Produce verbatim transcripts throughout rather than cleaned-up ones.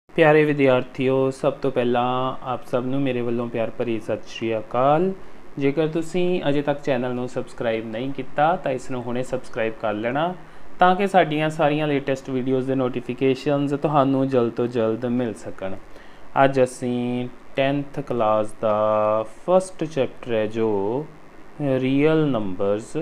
प्यारे विद्यार्थियों, सब तो पहला आप सब नूं मेरे वालों प्यार भरी सत श्री अकाल। जेकर तुसीं अजे तक चैनल नूं सबसक्राइब नहीं किया तो इसनूं हुणे सबसक्राइब कर लेना तां कि साडीआं सारियां लेटैसट वीडियोज़ दे नोटिफिकेशनस तुहानूं जल्द तो जल्द मिल सकन। अज असीं टेंथ क्लास दा फस्ट चैप्टर है जो रियल नंबरस,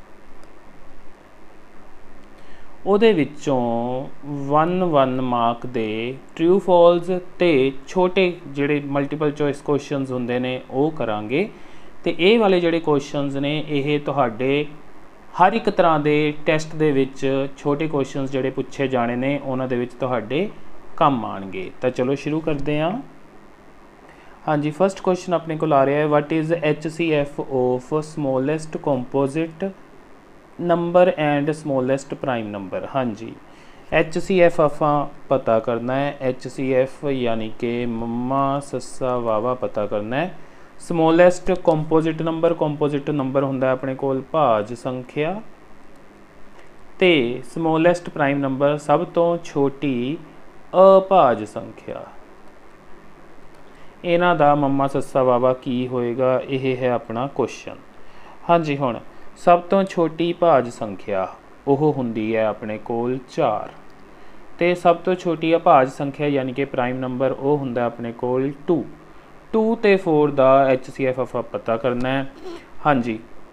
ਉਹਦੇ ਵਿੱਚੋਂ वन वन मार्क ਦੇ ट्रू फॉल्स ਤੇ ਛੋਟੇ ਜਿਹੜੇ ਮਲਟੀਪਲ ਚੋਇਸ ਕੁਐਸਚਨਸ ਹੁੰਦੇ ਨੇ ਉਹ ਕਰਾਂਗੇ। ਤੇ ਇਹ ਵਾਲੇ ਜਿਹੜੇ ਕੁਐਸਚਨਸ ਨੇ ਇਹ ਤੁਹਾਡੇ ਹਰ ਇੱਕ ਤਰ੍ਹਾਂ ਦੇ ਟੈਸਟ ਦੇ ਵਿੱਚ ਛੋਟੇ ਕੁਐਸਚਨਸ ਜਿਹੜੇ ਪੁੱਛੇ ਜਾਣੇ ਨੇ ਉਹਨਾਂ ਦੇ ਵਿੱਚ ਤੁਹਾਡੇ ਕੰਮ ਆਣਗੇ। ਤਾਂ ਚਲੋ ਸ਼ੁਰੂ ਕਰਦੇ ਹਾਂ। ਹਾਂਜੀ, फस्ट क्वेश्चन अपने को आ रहा है, what is H C F of smallest composite number and smallest prime number. हाँ जी, एच सी एफ आफा पता करना है। एच सी एफ यानी कि मम्मा सस्सा वावा पता करना है। Smallest composite number, composite number हुंदा अपने कोल भाज संख्या, ते स्मॉलेस्ट प्राइम नंबर सब तो छोटी अभाज संख्या। इन्हां दा मम्मा सस्सा वावा की होएगा, यह है अपना क्वेश्चन। हाँ जी, हुण सब तो छोटी भाज संख्या ਉਹ ਹੁੰਦੀ है अपने कोल चार, तो सब तो छोटी अभाज संख्या यानी कि प्राइम नंबर वो हुंदा अपने कोल टू। टू तो फोर का एच सी एफ आफा पता करना है। हाँ जी,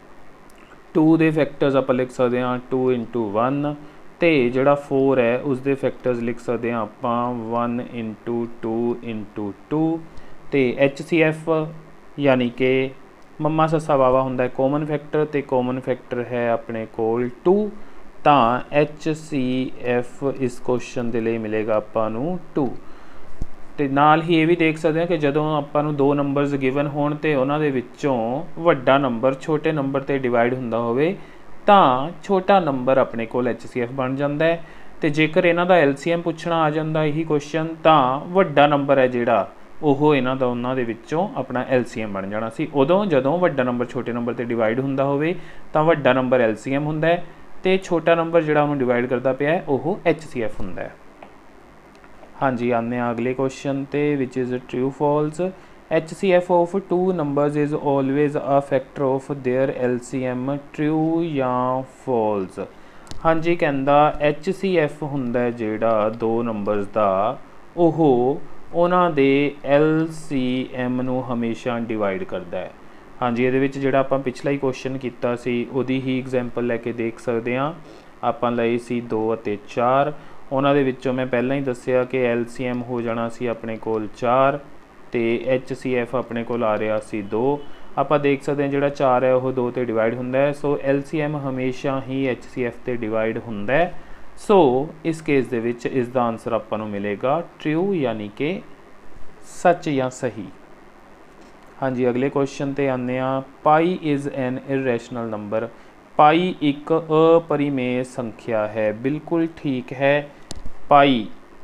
टू के फैक्टर्स आप लिख सकते हैं टू इंटू वन, तो जोड़ा फोर है उसके फैक्टर्स लिख सकते हैं आप one into two into two. तो एच सी एफ यानी कि मम्मा सस्सा वावा हुंदा कॉमन फैक्टर, तो कॉमन फैक्टर है अपने कोल टू, तो एच सी एफ इस क्वेश्चन के लिए मिलेगा आपां नूं टू। तो नाल ही ये भी देख सकते हैं कि जदों आपां नूं दो नंबरस गिवन होण ते उन्हां दे विच्चों वड्डा नंबर छोटे नंबर ते डिवाइड हुंदा होवे तां छोटा नंबर अपने कोल एच सी एफ बन जांदा है। तो जेकर इन्हां दा एल सी एम पुछना आ जांदा यही क्वेश्चन तां वड्डा नंबर है जिहड़ा ਉਹ ਇਹਨਾਂ ਦਾ ਉਹਨਾਂ ਦੇ ਵਿੱਚੋਂ ਆਪਣਾ ਐਲ ਸੀ ਐਮ ਬਣ ਜਾਣਾ ਸੀ। ਉਦੋਂ ਜਦੋਂ ਵੱਡਾ ਨੰਬਰ ਛੋਟੇ ਨੰਬਰ 'ਤੇ ਡਿਵਾਈਡ ਹੁੰਦਾ ਹੋਵੇ ਤਾਂ ਵੱਡਾ ਨੰਬਰ ਐਲ ਸੀ ਐਮ ਹੁੰਦਾ ਹੈ ਅਤੇ ਛੋਟਾ ਨੰਬਰ ਜਿਹੜਾ ਉਹਨੂੰ ਡਿਵਾਈਡ ਕਰਦਾ ਪਿਆ ਉਹ ਐਚ ਸੀ ਐਫ ਹੁੰਦਾ ਹੈ। ਹਾਂਜੀ, ਆਉਂਦੇ ਹਾਂ ਅਗਲੇ ਕੁਐਸਚਨ 'ਤੇ, which is true false. H C F of two numbers is always a factor of their L C M, true ਜਾਂ ਫॉल्स। ਹਾਂਜੀ, ਕਹਿੰਦਾ ਐਚ ਸੀ ਐਫ ਹੁੰਦਾ ਜਿਹੜਾ ਦੋ ਨੰਬਰਸ ਦਾ ਉਹ ਉਹਨਾਂ ਦੇ ਐਲ ਸੀ ਐਮ ਨੂੰ ਹਮੇਸ਼ਾ ਡਿਵਾਈਡ ਕਰਦਾ ਹੈ। ਹਾਂਜੀ, ਇਹਦੇ ਵਿੱਚ ਜਿਹੜਾ ਆਪਾਂ ਪਿਛਲਾ ਹੀ ਕੁਐਸਚਨ ਕੀਤਾ ਸੀ ਉਹਦੀ ਹੀ ਐਗਜ਼ਾਮਪਲ ਲੈ ਕੇ ਦੇਖ ਸਕਦੇ ਹਾਂ। ਆਪਾਂ ਲਈ ਸੀ ਦੋ ਅਤੇ ਚਾਰ, ਉਹਨਾਂ ਦੇ ਵਿੱਚੋਂ ਮੈਂ ਪਹਿਲਾਂ ਹੀ ਦੱਸਿਆ ਕਿ ਐਲ ਸੀ ਐਮ ਹੋ ਜਾਣਾ ਸੀ ਆਪਣੇ ਕੋਲ ਚਾਰ ਅਤੇ ਐਚ ਸੀ ਐਫ ਆਪਣੇ ਕੋਲ ਆ ਰਿਹਾ ਸੀ ਦੋ। ਆਪਾਂ ਦੇਖ ਸਕਦੇ ਹਾਂ ਜਿਹੜਾ ਚਾਰ ਹੈ ਉਹ ਦੋ 'ਤੇ ਡਿਵਾਈਡ ਹੁੰਦਾ ਹੈ, ਸੋ ਐਲ ਸੀ ਐਮ ਹਮੇਸ਼ਾ ਹੀ ਐਚ ਸੀ ਐਫ 'ਤੇ ਡਿਵਾਈਡ ਹੁੰਦਾ ਹੈ। सो इस केस दे विच इसका आंसर आपां नूं मिलेगा ट्रू यानी कि सच या सही। हाँ जी, अगले क्वेश्चन ते आने आ। Pi is an irrational number. Pi एक अपरिमेय संख्या है, बिल्कुल ठीक है। पाई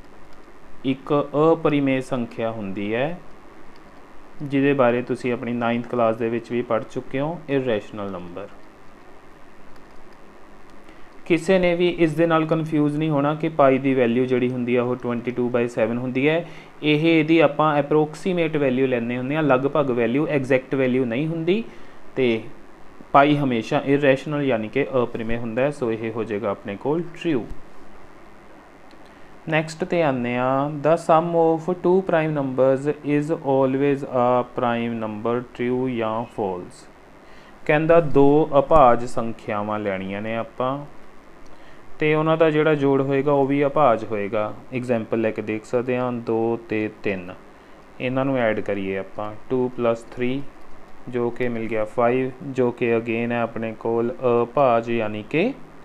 एक अपरिमेय संख्या हुंदी है जिहदे बारे तुसीं अपनी नाइन्थ क्लास दे विच भी पढ़ चुके हो। इरेशनल नंबर किसी ने भी इस दे नाल कन्फ्यूज़ नहीं होना कि पाई की वैल्यू जी होंगी है वो ट्वेंटी टू बाई सैवन होंगी है। यह यदि आप अप्रोक्सीमेट वैल्यू लैने होंगे, लगभग वैल्यू एग्जैक्ट वैल्यू नहीं होंगी। तो पाई हमेशा इरेशनल यानी कि अपरिमेय होंदा है, सो यह हो जाएगा अपने कोल ट्रू। नैक्सट ते आने आ। The sum of two prime numbers is always a prime number, true या फॉल्स। कहता दो अभाज संख्यावां लैणियां ने आपां तो उन्होंने जोड़ा जोड़ होएगा वो भी अभाज होएगा। एग्जाम्पल लैके देख सकते हैं दो तो तीन, इन्हों ऐड करिए आप टू प्लस थ्री जो कि मिल गया फाइव, जो कि अगेन है अपने कोल अभाज यानी कि।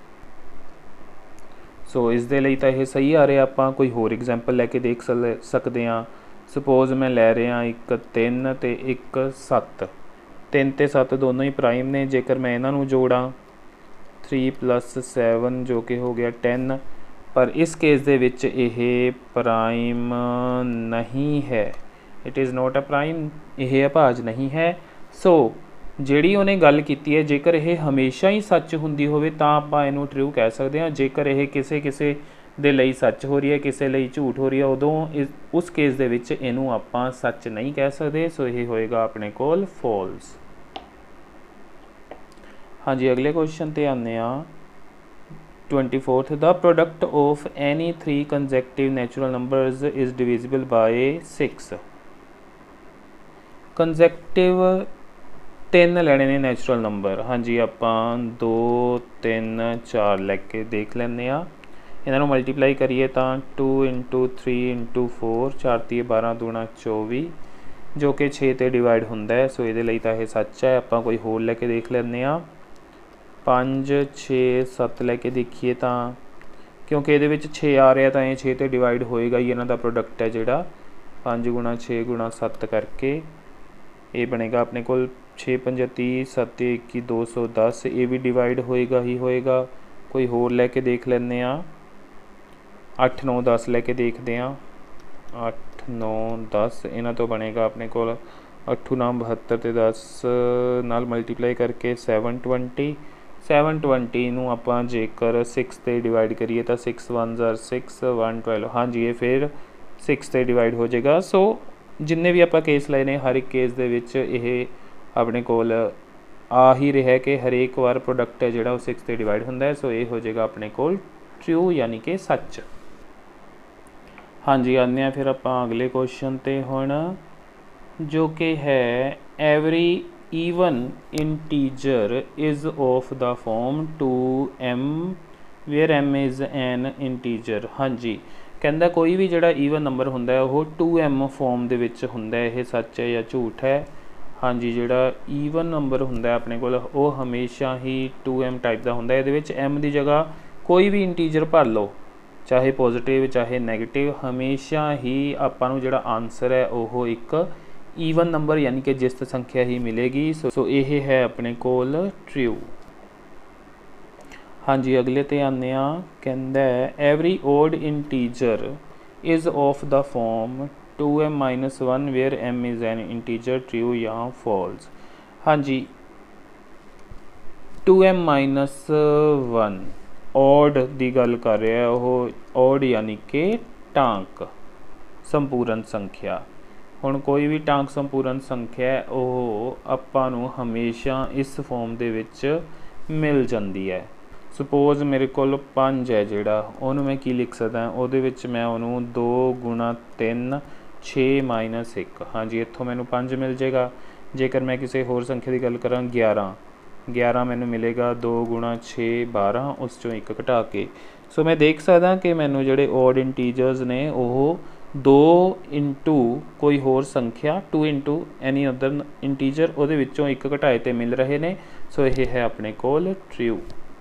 सो इस दे लई तां इह सही आ रहा। आप कोई होर एग्जाम्पल लैके देख सकते हैं। सपोज मैं लै रहा एक तीन तो एक सत्त, तीन तो सत्त दोनों ही प्राइम ने। जेकर मैं इन्हों जोड़ा थ्री प्लस सैवन जो कि हो गया टेन, पर इस केस दे विच यह प्राइम नहीं है। It is not a prime, यह अभाज नहीं है। सो जिहड़ी उन्हें गल कीती है जेकर यह हमेशा ही सच हुंदी होवे तां आपां इहनूं ट्रू कह सकते हैं। जेकर यह किसी किसी ਦੇ ਲਈ ਸੱਚ ਹੋ ਰਹੀ ਹੈ, ਕਿਸੇ ਲਈ ਝੂਠ ਹੋ ਰਹੀ ਹੈ, ਉਦੋਂ ਇਸ ਉਸ ਕੇਸ ਦੇ ਵਿੱਚ ਇਹਨੂੰ ਆਪਾਂ ਸੱਚ ਨਹੀਂ ਕਹਿ ਸਕਦੇ। ਸੋ ਇਹ ਹੋਏਗਾ ਆਪਣੇ ਕੋਲ ਫੋਲਸ। ਹਾਂਜੀ ਅਗਲੇ ਕੁਐਸਚਨ ਤੇ ਆਉਂਦੇ ਆ twenty fourth the product of any three consecutive natural numbers is divisible by six. Consecutive तीन लैने ने नैचुरल नंबर। हाँ जी आपां दो तीन चार लैके देख लैने आ। इन्हों मल्टीप्लाई करिए तो two into three into four चार तीह बारह दूना चौबी जो कि छे ते डिवाइड होंदा है। सो ये तो यह सच है। आपां कोई होर लैके देख लैने आ। पाँच छे सत्त लैके देखिए तो क्योंकि ये छे आ रहा तो ये छे तो डिवाइड होएगा ही। इन्हों का प्रोडक्ट है जोड़ा पाँच गुणा छे गुणा सत्त करके ये बनेगा अपने को छे पंजा तीह सत्त इक्की दो सौ दस। ये भी डिवाइड होएगा ही होएगा। कोई होर लैके देख लैने आ। अठ नौ दस लैके देखते हैं। अठ नौ दस इन्हों तो बनेगा अपने को अठू नाम बहत्तर तो दस नाल मल्टीप्लाई करके सैवन ट्वेंटी। सैवन ट्वेंटी नूं आपां जेकर सिक्स ते डिवाइड करिए तो सिक्स वन ज़र सिक्स वन ट्वेल्व। हाँ जी ये फिर सिक्स ते डिवाइड हो जाएगा। सो जिन्ने भी आपां केस लए ने हर एक केस दे विच ये अपने कोल आ ही रहा है कि हरेक बार प्रोडक्ट है जिहड़ा सिक्स ते डिवाइड हुंदा है। सो ये हो जाएगा अपने कोल ट्रू यानी कि सच। हाँ जी आने फिर आपां अगले क्वेश्चन ते हुण जो कि है every even integer is of the form two M where m is an integer। हाँ जी कहता कोई भी जोड़ा ईवन नंबर होंदा है वो टू एम फॉर्म दे विच हुंदा है। यह सच है या झूठ है। हाँ जी जोड़ा ईवन नंबर होंदा है अपने कोल वो हमेशा ही टू एम टाइप का होंदा है। इहदे विच m की जगह कोई भी इंटीजर भर लो चाहे पॉजिटिव चाहे नैगेटिव हमेशा ही आपां नूं जिहड़ा आंसर है वो एक ईवन नंबर यानी कि जिस संख्या ही मिलेगी। सो सो ये है अपने कोल ट्रू। हाँ जी अगले ते आने कहंदा है every odd integer is of the form two M minus one where M is an integer true या फॉल्स। हाँ जी two M minus one odd की गल कर रहा है। वो ओड यानी कि टांक संपूर्ण संख्या। हुण कोई भी टांक संपूर्ण संख्या है वो आपां नूं हमेशा इस फॉर्म दे विच मिल जाती है। सपोज मेरे कोल पाँच है जिहड़ा उहनूं मैं की लिख सकदा उहदे विच मैं उहनूं दो गुणा तीन छे माइनस एक। हाँ जी इत्थों मैनूं पाँच मिल जाएगा। जेकर मैं किसी होर संख्या की गल करां ग्यारह ग्यारह मैनूं मिलेगा दो गुणा छे बारह उस चों एक घटा के। सो मैं देख सकदा कि मैनूं जिहड़े ऑड इंटीजर्स ने वो दो इंटू कोई होर संख्या two into any other integer उहदे विच्चों एक घटाए ते मिल रहे ने। सो यह है अपने कोल ट्रू।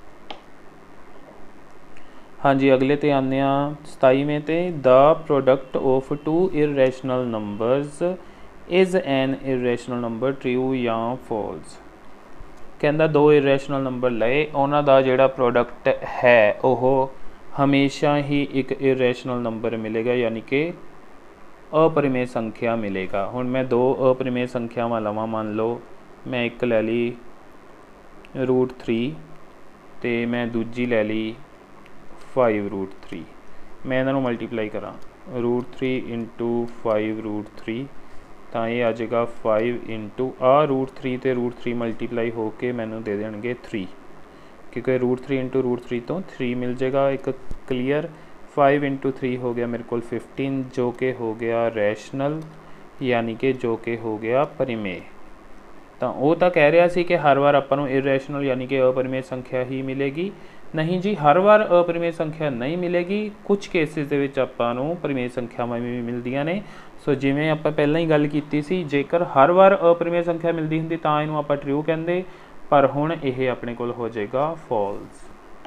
हाँ जी अगले ते आने सताईवें ते the product of two irrational numbers is an irrational number true या फॉल्स। कहता दो इरेशनल नंबर लए उन्हां दा जिहड़ा प्रोडक्ट है वो हमेशा ही एक इरेशनल नंबर मिलेगा यानी कि अपरिमेय संख्या मिलेगा। हुण मैं दो अपरिमेय संख्यावां लवां मान लो मैं एक लै ली रूट थ्री तो मैं दूजी लै ली फाइव रूट थ्री। मैं इन्हों मल्टीप्लाई करा root three into five root three तो ये आ जाएगा फाइव इंटू आ रूट थ्री तो रूट थ्री मल्टीप्लाई होके मैनू दे देंगे थ्री क्योंकि root three into root three तो थ्री मिल जाएगा एक क्लीयर। फाइव इंटू थ्री हो गया मेरे को फिफ्टीन जो कि हो गया रैशनल यानी कि जो कि हो गया परिमेय। तो वो तो कह रहा सी कि हर बार आपां नूं इरेशनल यानी कि अपरिमेय संख्या ही मिलेगी। नहीं जी हर बार अपरिमेय संख्या नहीं मिलेगी। कुछ केसिस दे विच आपां नूं परिमेय संख्यावां भी मिलदियां ने। सो जिवें आपां पहलां ही गल कीती सी जेकर हर बार अपरिमेय संख्या मिलदी हुंदी तां इहनूं आपां ट्रू कहंदे पर हुण यह अपने कोल हो जाएगा फॉल्स।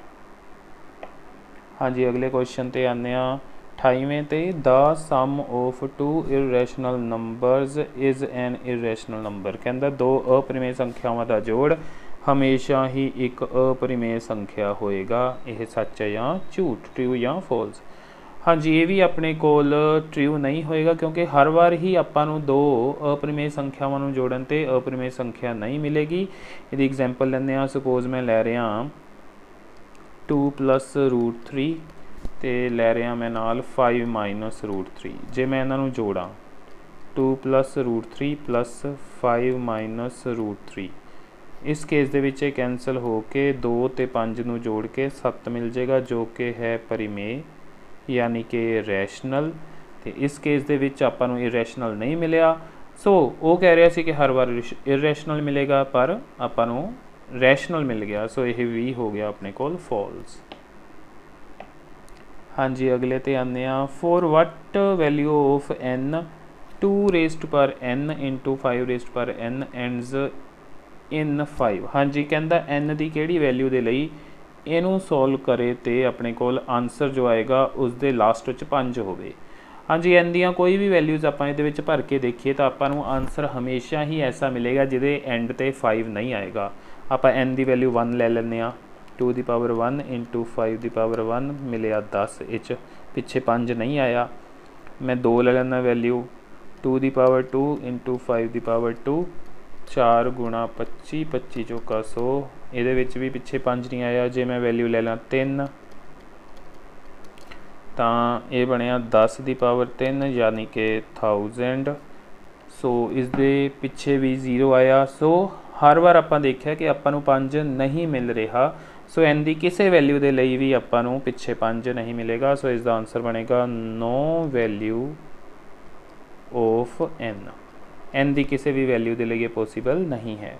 हाँ जी अगले क्वेश्चन ते आने अठाईवें ते the sum of two irrational numbers is an irrational number. कहता दो अपरिमेय संख्यावां दा जोड़ हमेशा ही एक अपरिमेय संख्या होएगा। यह सच है या झूठ ट्रू या फॉल्स। हाँ जी ये भी अपने कोल ट्रू नहीं होएगा क्योंकि हर बार ही आपां नूं दो अपरिमेय संख्यावां नूं जोड़न ते अपरिमेय संख्या नहीं मिलेगी। यदि एग्जाम्पल लैंदे आ सपोज मैं लै रहा टू प्लस रूट थ्री तो लै रहा मैं नाल फाइव माइनस रूट थ्री। जे मैं इन्हों जोड़ा two plus root three plus five minus root three, इस केस दे विच कैंसल हो के दो ते पाँच नूं जोड़ के सत्त मिल जाएगा, जो कि है परिमेय यानी कि रैशनल। तो इस केस दे विच आपां नूं इरैशनल नहीं मिलिया। सो वो कह रहा सी कि हर बार इरैशनल मिलेगा, पर आपां नूं रैशनल मिल गया। सो यह भी हो गया अपने कोल फॉल्स। हाँ जी, अगले ते आने आ। For what value of N two raised power N into five raised power N ends in five. हाँ जी, कहता एन की किहड़ी वैल्यू के लिए इनू सॉल्व करे तो अपने कोल आंसर जो आएगा उसके लास्ट च पाँच होवे। हाँ जी, एन दियाँ कोई भी वैल्यूज़ आपां इहदे विच भर के देखिए तो आपां नूं आंसर हमेशा ही ऐसा मिलेगा जिहदे एंड ते फाइव नहीं आएगा। आपां एन की वैल्यू वन ले लैंदे आ, टू दी पावर वन इंटू फाइव दी पावर वन मिलिया दस, इच पिछे पाँच नहीं आया। मैं दो ले लैंदा वैल्यू, टू दी पावर टू इंटू फाइव दी पावर टू, चार गुणा पच्ची, पच्ची चौका सौ, ये विच भी पिछे पाँच नहीं आया। जे मैं वैल्यू ले ला तीन तो ये बनया दस की पावर तीन यानी कि थाउजेंड। सो इस दे पिछे भी जीरो आया। सो हर बार आपां देखिया कि आपां नूं पाँच नहीं मिल रहा। सो एन की किसी वैल्यू के लिए भी आपां नूं पिछे पाँच नहीं मिलेगा। सो इसका आंसर बनेगा नो वैल्यू ऑफ एन। एन की किसी भी वैल्यू के लिए पॉसिबल नहीं है।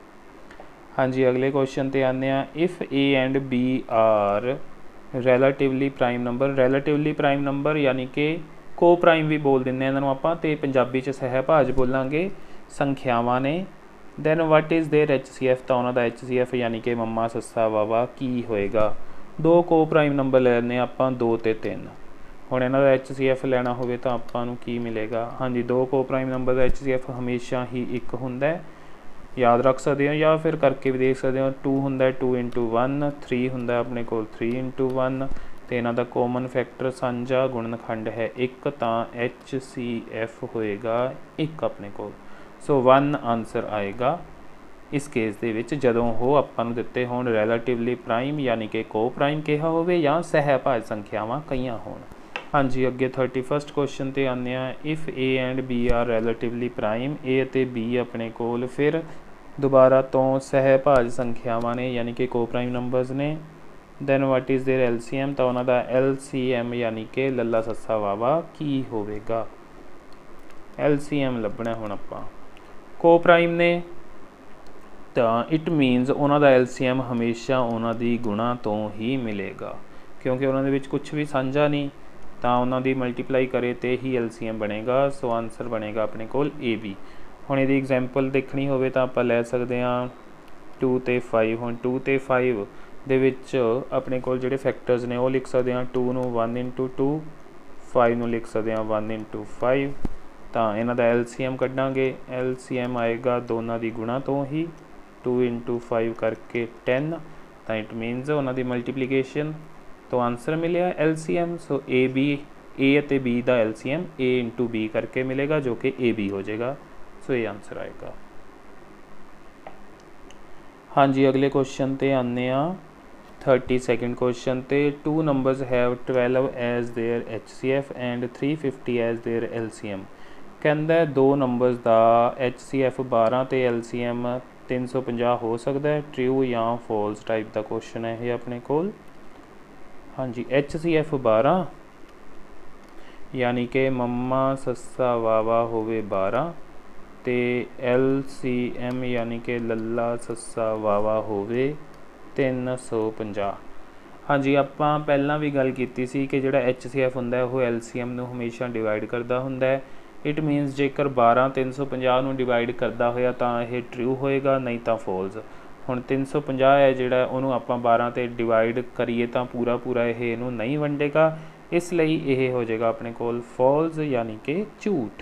हाँ जी, अगले क्वेश्चन ते आने आ। If A and B are relatively prime number. Relatively prime number यानी कि को प्राइम भी बोल देंगे इन्होंने आपां, ते पंजाबी च सहभाज बोलांगे, संख्यावां ने। Then what is their H C F. तो उन्होंने एच सी एफ यानी कि मम्मा सस्सा वावा की होएगा। दो को प्राइम नंबर ले लें आपां, दो ते तीन। हुण इन्हां दा एच सी एफ लेना होवे तो आपां नूं की मिलेगा। हाँ जी, दो को प्राइम नंबर का एच सी एफ हमेशा ही एक हुंदा है, याद रख सकते हो या फिर करके भी देख सकते हो। टू होंगे टू इंटू वन, थ्री होंगे अपने को थ्री इंटू वन, तो इन्हों का कॉमन फैक्टर साझा गुणनखंड है एक, तो एच सी एफ होएगा एक अपने को। सो वन आंसर आएगा इस केस दे विच जदों हो आपां नूं दिते होण रैलेटिवली प्राइम यानी कि को प्राइम कहा होवे या सहभाज संख्यावां कईयां होण। हाँ जी, अगे थर्टी फस्ट क्वेश्चन ते आने आ। If A and B are relatively prime, A ते बी अपने कोल फिर दोबारा तो सहभाज संख्यावां ने यानी कि को प्राइम नंबर्स ने। Then what is their L C M. तो उन्होंने एल सी एम यानी कि लला सस्सा वावा की होवेगा। एल सी एम लभना हुण आपां को प्राइम ने, तो इट मीनस उन्होंने एल सी एम हमेशा उन्होंने गुणा तो ही मिलेगा, क्योंकि उन्होंने विच कुछ भी साझा नहीं, तो उन्होंने मल्टीप्लाई करे तो ही एल सी एम बनेगा। सो आंसर बनेगा अपने कोल ए बी। हुण इहदी एग्जाम्पल देखनी होवे तो आपां लै सकदे हां टू ते फाइव। हुण टू ते फाइव दे विच अपने कोल जिहड़े फैक्टर्स ने वो लिख सकदे हां। टू नूं वन इंटू टू, फाइव नूं लिख सकदे हां वन इंटू फाइव। तो इन्हां दा एल सी एम कड्डांगे, एल सी एम आएगा दोनों की गुणा तो ही, टू इंटू फाइव करके टेन, तो इट मीनस उन्हां दी मल्टीप्लीकेशन। तो आंसर मिलिया L C M. So A B A ते बी का L C M A into B करके मिलेगा, जो कि ए बी हो जाएगा। सो ये आंसर आएगा। हाँ जी, अगले क्वेश्चन ते आने आ। थर्टी सैकेंड क्वेश्चन ते two numbers have twelve as their H C F and three fifty as their L C M. कहता दो नंबर्स का एच सी एफ बारह तो एल सी एम तीन सौ पंजाह हो सकता है। ट्रू या फॉल्स टाइप का क्वेश्चन है ये अपने कोल। हाँ जी, एच सी एफ बारह यानी कि मम्मा सस्सा वावा होवे बारह, तो एल सी एम यानी कि लला सस्सा वावा होवे तीन सौ पंजाह। हाँ जी, आपां पहलां भी गल कीती सी कि जिहड़ा एच सी एफ हुंदा है वो एल सी एम नूं हमेशा डिवाइड करदा हुंदा है। इट मीनस जेकर बारह तीन सौ पंजाह नूं डिवाइड करदा होया तां यह ट्रू होएगा, नहीं तो फॉल्स। हुण तीन सौ पंजाह है जिहड़ा उहनूं आपां बारह ते डिवाइड करिए तां पूरा पूरा यह इहनूं नहीं वंडेगा, इसलिए यह हो जाएगा अपने कोल फॉल्स यानी कि झूठ।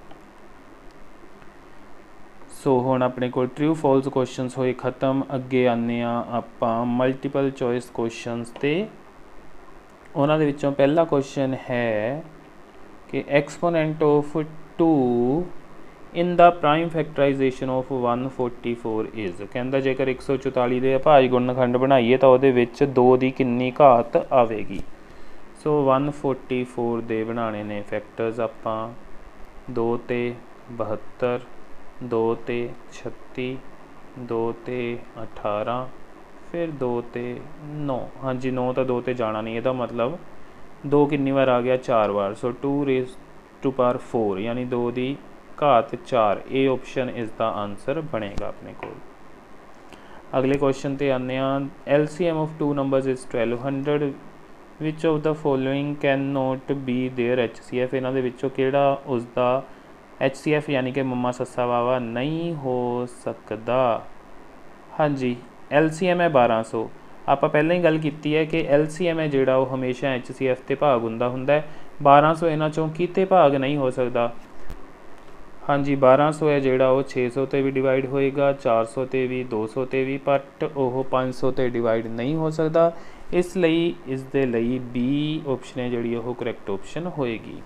सो हुण अपने को ट्रू फॉल्स क्वेश्चनस होए खत्म। अगे आने आपां मल्टीपल चॉइस क्वेश्चनस ते। उन्हां दे विच्चों पहला क्वेश्चन है कि exponent of two in the prime factorization of one forty four is. कहता जेकर एक सौ चौताली के अभाज गुणनखंड बनाइए तो वो दो की कितनी घात आएगी। सो वन फोर्टी फोर दे बनाने ने फैक्टर्स आपां दो ते बहत्तर, दो ते छत्ती, दो ते अठारह, फिर दो ते नौ। हाँ जी, नौ तो दो ते जाना नहीं, ਇਹਦਾ मतलब दो कितनी बार आ गया, चार बार। So two raise to power four यानी दो की घात चार, ये ऑप्शन इसका आंसर बनेगा अपने को। अगले क्वेश्चन ते आने L C M of two numbers is twelve hundred, which of the following can not be their H C F, इन्हों के किहड़ा उसका एच सी एफ यानी कि मम्मा सस्सा वावा नहीं हो सकता। हाँ जी, एल सी एम है बारह सौ। आप पहले ही गल की है कि एल सी एम है जोड़ा वो हमेशा एच सी एफ ते भाग हुंदा हुंदा है, बारह सौ इन्हों चों किते भाग नहीं हो सकता। हाँ जी, बारह सौ है जोड़ा वो छे सौ ते भी डिवाइड होएगा, चार सौ ते भी, दो सौ ते भी, बट वो पाँच सौ ते डिवाइड नहीं हो सकता, इसलिए इस दे लई बी ऑप्शन है जी वो करैक्ट ऑप्शन होएगी।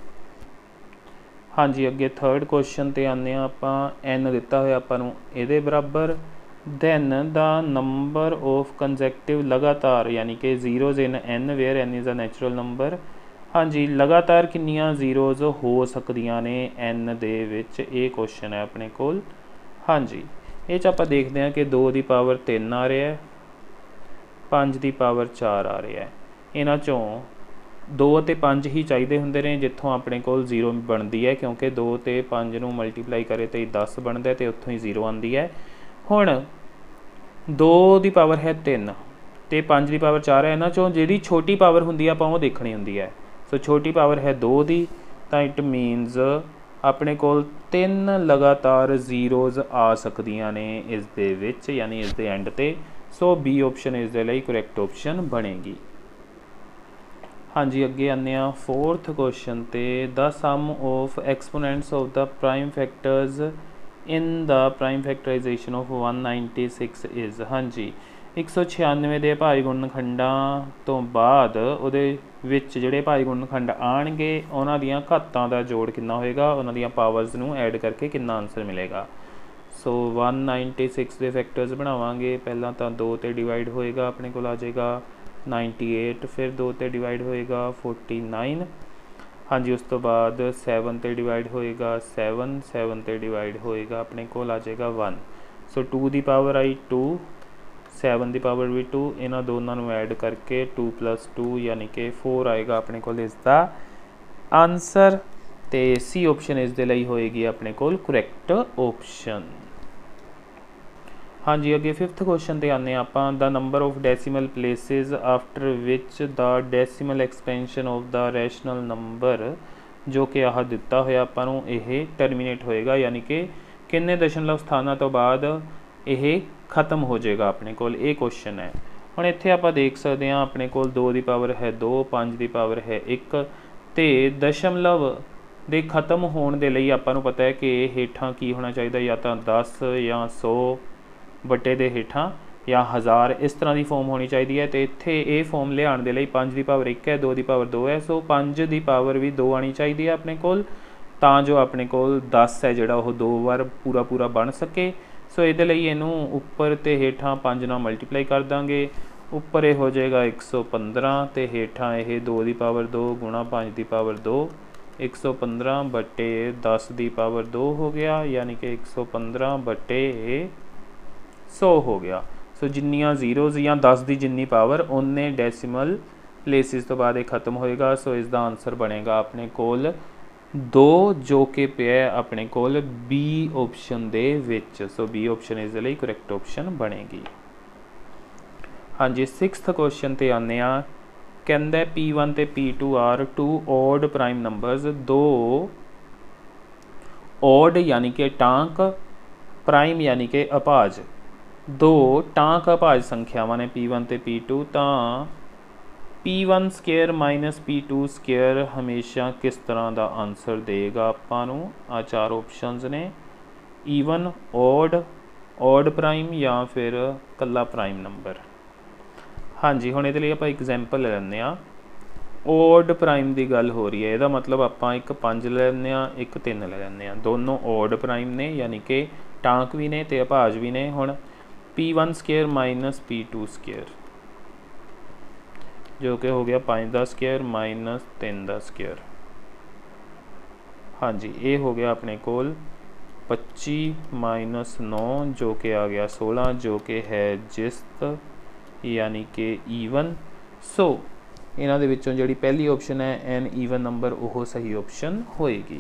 हाँ जी, अगे थर्ड क्वेश्चन ते आने आपां एन दिता होया आपां नूं इहदे बराबर, then the number of consecutive लगातार यानी कि zeros in N where N is a natural number. हाँ जी, लगातार किन्नियां जीरोज हो सकदियां ने एन दे विच, ये क्वेश्चन है अपने कोल। हाँ जी, ये च आपां देखते हैं कि दो की पावर तीन आ रहा है, पाँच की पावर चार आ रहा है, इन्हां चों दो ते पाँच ही चाहिए होंदे ने जित्थों अपने कोल जीरो बनती है, क्योंकि दो ते पाँच नूं मल्टीप्लाई करे तो दस बनता है तो उत्थों ही जीरो आती है। हुण दो की पावर है तीन तो पाँच की पावर चार है, इन्हां चों जिहड़ी छोटी पावर हुंदी है आपां वो देखनी हुंदी है। सो छोटी पावर है दो की, तो इट मीनस अपने कोल तीन लगातार जीरोज आ सकदियां ने इस दे विच यानी इस दे एंड ते। सो बी ऑप्शन इस दे लई करैक्ट ऑप्शन बनेगी। हाँ जी, अगे आने फोर्थ क्वेश्चन ते the sum of exponents of the prime factors in the prime factorization of one ninety six is. हाँ जी, एक सौ छियानवे के भाई गुणनखंडां तो बाद उहदे विच जिहड़े भाई गुणनखंड आउणगे उन्हां दीयां घातां दा जोड़ कितना होएगा, उन्हां दीयां पावर्स नूं ऐड करके कितना आंसर मिलेगा। सो वन नाइनटी सिक्स के फैक्टर्स बनावांगे, पहला तो दो ते डिवाइड होएगा अपने को आ जाएगा नाइनटी एट, फिर दो ते डिवाइड होएगा फोर्टी नाइन। हाँ जी, उस तो बाद सैवन ते डिवाइड होएगा सैवन, सैवन ते डिवाइड होएगा अपने को आ जाएगा वन। सो टू की पावर आई टू, सैवन की पावर भी टू, इन्हों दोनों को ऐड करके टू प्लस टू यानी कि फोर आएगा अपने को इसका आंसर। तो सी ऑप्शन इस दे लई होएगी अपने को करैक्ट ऑप्शन। हाँ जी, अगे फिफ्थ क्वेश्चन ते आने आपां the number of decimal places after which the decimal expansion of the rational number, जो कि आह दिता होया आपां नूं यह टर्मीनेट होएगा यानी कि किन्ने दशमलव स्थानां तो बाद यह खत्म हो जाएगा अपने कोल, ये क्वेश्चन है। हुण इत्थे आपां देख सकते हैं अपने कोल दो की पावर है दो, पाँच की पावर है एक, तो दशमलव दे खत्म होने के लिए आपां नूं पता है कि हेठां की होना चाहिए, या तो दस या सौ बटे दे हेठां या हज़ार, इस तरह की फॉर्म होनी चाहिए है। तो इत्थे ये फॉर्म लियाण दे लई पाँच की पावर एक है, दो की पावर दो है, सो पाँच की पावर भी दो आनी चाहिए है अपने कोल, तां जो अपने कोल दस है जिहड़ा वो दो बार पूरा पूरा बन सके। सो इहदे लई इहनूं उपर ते हेठां पाँच नाल मल्टीप्लाई कर देंगे, उपर ये हो जाएगा एक सौ पंद्रह, तो हेठां ये दो की पावर दो गुणा पाँच की पावर दो, एक सौ पंद्रह बटे दस की पावर दो हो गया, यानी कि एक सौ पंद्रह बटे सौ हो गया। सो जिन्नियां जीरोज या दस की जिन्नी पावर उन्ने डेसीमल प्लेसिस तो बाद खत्म होएगा। सो इसका आंसर बनेगा अपने कोल दो, जो कि पिया अपने कोल बी ऑप्शन दे विच। सो बी ऑप्शन इस लिए करैक्ट ऑप्शन बनेगी। हाँ जी, सिक्स्थ क्वेश्चन ते आने आ, कहंदा पी वन ते P two are two odd prime numbers, दो ऑड यानी कि टांक, प्राइम यानी कि अभाज, दो टांक अभाज संख्यावां ने पी वन ते पी टू, तां P one square minus P two square हमेशा किस तरह का आंसर देगा आपां नूं। आ चार ऑप्शनस ने, ईवन, ऑड, ऑड प्राइम या फिर कल्ला प्राइम नंबर। हाँ जी, हुण इहदे लई आपां एग्जाम्पल ले लैंदे आ। ऑड प्राइम की गल हो रही है, यदा मतलब आपां एक पाँच ले लैंदे आ, एक तीन ले लैंदे आ, दोनों ऑड प्राइम ने यानी कि टांक भी ने ते अभाज भी ने। हुण P one square minus P two square जो कि हो गया पाँच का स्केयर माइनस तीन का स्केयर। हाँ जी, ये हो गया अपने कोल पच्ची माइनस नौ जो कि आ गया सोलह, जो कि है जिस्त यानी कि ईवन। सो इन्हां दे विचों जिहड़ी पहली ऑप्शन है एन ईवन नंबर वो सही ऑप्शन होएगी।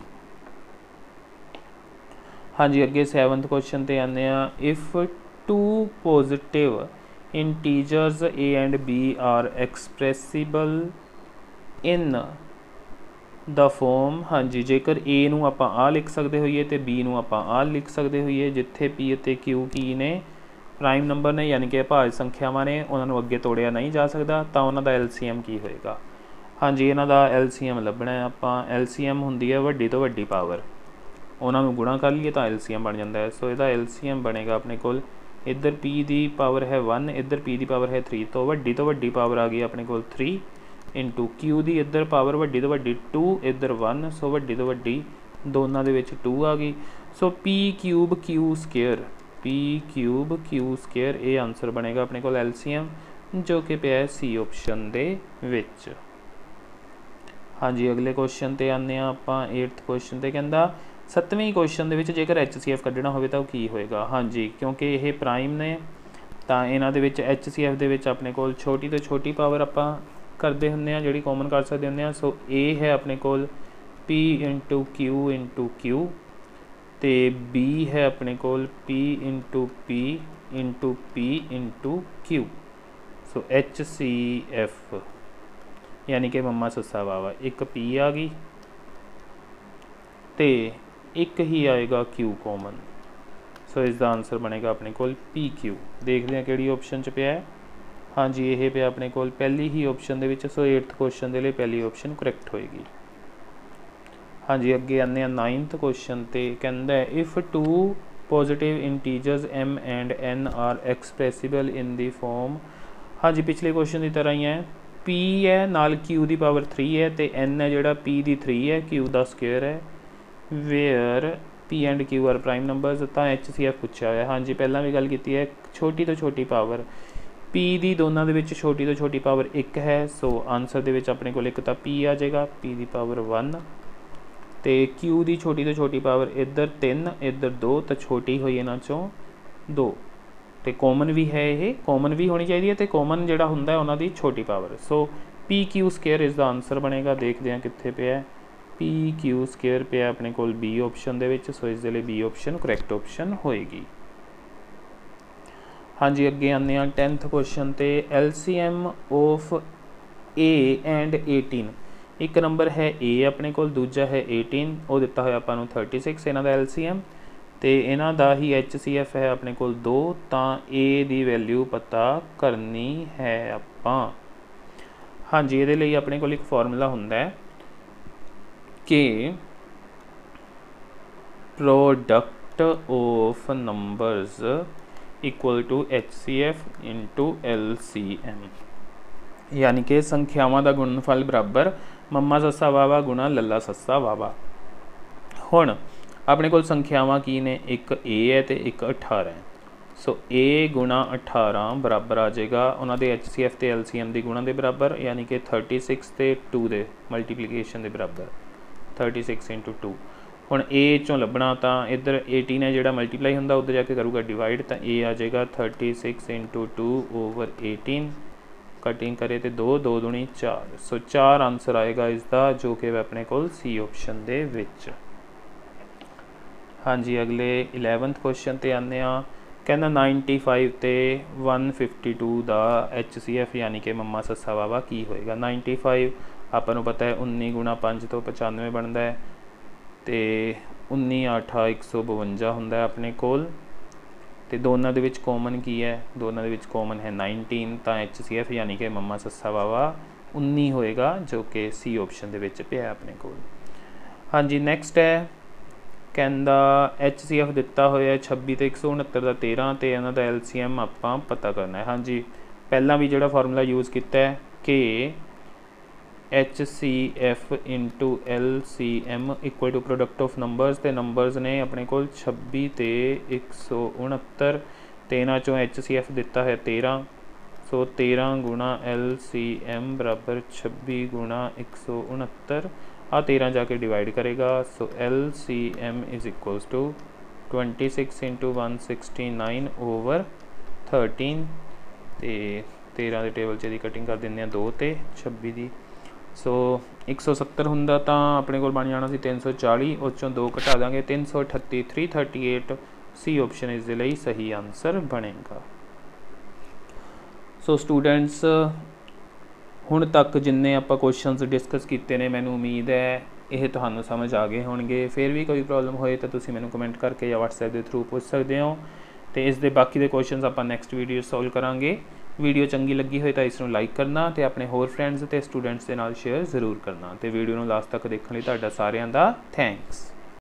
हाँ जी, अगे सैवंथ क्वेश्चन ते आने आ। If two positive integers A and B are expressible in the form, हाँ जी, जेकर ए नूं आपां आ लिख सकते होइए तो बी नूं आपां आ लिख सकते होइए, जिथे पी अते क्यू की ने प्राइम नंबर ने यानी कि भाज संख्यावां ने, उन्होंने अगे तोड़िया नहीं जा सकता, तो उन्हों का एल सी एम की होएगा। हाँ जी, इन्हों का एल सी एम लभना है आपां। एल सी एम हुंदी है वड्डी तो वड्डी पावर, उन्होंने गुणा कर लीए तो एल सी एम बन जाता है। सो इसका एल सी एम बनेगा अपने को, इधर पी की पावर है वन, इधर पी की पावर है थ्री, तो वड्डी तो वड्डी पावर आ गई अपने को थ्री इंटू क्यू की इधर पावर वड्डी तो वड्डी टू, इधर वन, सो वड्डी तो वड्डी दोनों के टू आ गई। So P cube Q square, P cube Q square, ये आंसर बनेगा अपने को एल सी एम, जो कि पिया है सी ऑप्शन दे विच। हाँ जी, अगले क्वेश्चन ते आने आपां एट्थ क्वेश्चन ते कहंदा सत्तवीं क्वेश्चन दे विच जेकर एच सी एफ कढ़ना होवे तां की होएगा। हाँ जी, क्योंकि ये प्राइम ने तां इन्हां दे विच एच सी एफ दे विच अपने कोल छोटी तो छोटी पावर आपां करते होंगे जिहड़ी कॉमन कर सकते होंगे। सो ए है अपने कोल P into Q into Q, तो बी है अपने कोल P into P into P into Q. So H C F यानी कि मम्मा सस्सा वावा, एक पी आ गई तो एक ही आएगा क्यू कॉमन। सो इसका आंसर बनेगा अपने कोल पी क्यू। देखते हैं किहड़ी ऑप्शन च पिया है। हाँ जी, ये पे अपने कोल पहली ही ऑप्शन दे विच। सो एट्थ क्वेश्चन के लिए पहली ऑप्शन करैक्ट होएगी। हाँ जी, अगे आने नाइन्थ क्वेश्चन ते कहंदा है if two positive integers M and N are expressible in the form. हाँ जी, पिछले क्वेश्चन की तरह ही है, पी है नाल क्यू की पावर थ्री है तो एन है जोड़ा पी की थ्री है, क्यू का स्केयर है, where P and Q are prime numbers. तो एच सी एफ पूछा हुआ है। हाँ जी, पहला भी गल की है, छोटी तो छोटी पावर पी की दोनों के छोटी तो छोटी पावर एक है। सो आंसर दे विच अपने को एक तो पी आ जाएगा, पी की पावर वन, तो क्यू की छोटी तो छोटी पावर इधर तीन इधर दो, तो छोटी हुई इन्हां चों दो, तो कॉमन भी है, ये कॉमन भी होनी चाहिए, तो कॉमन जोड़ा होंदा उन्हां दी छोटी power. So P Q square इसका आंसर बनेगा। देखते हैं कित्थे पिया, पी क्यू स्केयर पिया अपने को बी ऑप्शन दे विच। सो इस लिए बी ऑप्शन करैक्ट ऑप्शन होएगी। हाँ जी, अगे आने आ टेंथ क्वेश्चन ते L C M of A and eighteen. एक नंबर है ए अपने को, दूजा है एटीन, वो दिता हुआ आपां नूं थर्टी सिक्स इन्हां दा एल सी एम, तो इन्हां दा ही एच सी एफ है अपने को दो, तो ए दी वैल्यू पता करनी है आपां। हाँ जी, ये लिए अपने को एक फॉर्मूला हुंदा है कि product of numbers equal to H C F into L C M, यानी कि संख्यावां दा गुणनफल बराबर मम्मा सस्सा वावा गुणा लला सस्सा वावा। हुण अपने को संख्यावां की ने, एक ए है तो एक अठारह है। सो ए गुणा अठारह बराबर आ जाएगा उन्होंने एच सी एफ तो एल सी एम की गुणा के बराबर, यानी कि थर्टी सिक्स तो टू के मल्टीप्लीकेशन के बराबर, थर्टी सिक्स इंटू टू। हुण ए चों लभना तो इधर एटीन है जोड़ा मल्टीप्लाई होंदा, उधर जाके करूँगा डिवाइड, तो ए आ जाएगा thirty six into two over eighteen, cutting करे तो दो दो दूनी चार। सो चार आंसर आएगा इसका, जो कि अपने को सी ऑप्शन दे विच। हाँ जी, अगले इलेवंथ क्वेश्चन ते आने आ। कहना नाइनटी फाइव तो वन फिफ्टी टू का एच सी एफ यानी कि मम्मा सस्सा वावा की होएगा। नाइनटी फाइव आपको पता है उन्नी गुणा पाँच तो पचानवे बनता है, तो उन्नी अठा एक सौ बवंजा होंदा है अपने कोल, तो दोनों के कॉमन की है, दोनों के कॉमन है नाइनटीन, तो एच सी एफ यानी कि मम्मा सस्सा वावा उन्नी होएगा, जो कि सी ऑप्शन के विच पिया अपने कोल। हाँ जी, नैक्सट है कहंदा एच सी एफ दिता होया छब्बी तो एक सौ उनहत्तर का तेरह, तो इन्हों का एल सी एम आपां पता करना है। हाँ जी, पहला भी जो फार्मूला यूज़ किया है कि H C F into L C M equal to product of numbers, तो नंबर्स ने अपने को छब्बी तो एक सौ उनहत्तर, तो इन्हों चों एच सी एफ दिता है तेरह। सो तेरह गुणा एल सी एम बराबर छब्बी गुणा एक सौ उनहत्तर। आ तेरह जाके डिवाइड करेगा। So L C M is equals to twenty six into one sixty nine over thirteen. तो तेरह के टेबल च कटिंग कर दें दो तो छब्बी की। सो एक सौ सत्तर होंदा तो अपने को बन जाना सी तीन सौ चाली, उस चों दो घटा देंगे तीन सौ अठत्ती three thirty eight. C option इस दे लई सही आंसर बनेगा। सो स्टूडेंट्स हुण तक जिन्ने आपां क्वेश्चनस डिस्कस किए ने, मैनूं उम्मीद है ये तुहानूं समझ आ गए होणगे। फिर भी कोई प्रॉब्लम होए तो तुसीं मैनूं कमेंट करके या व्हाट्सएप के थ्रू पूछ सकते हो। तो इस दे बाकी दे क्वेश्चनस आपां नैक्सट वीडियो सॉल्व करांगे। वीडियो चंगी लगी होए तो इसनूं लाइक करना तो अपने होर फ्रेंड्स ते स्टूडेंट्स के नाल शेयर जरूर करना। तो वीडियो नूं लास्ट तक देखने लई तुहाडा सारिआं दा थैंक्स।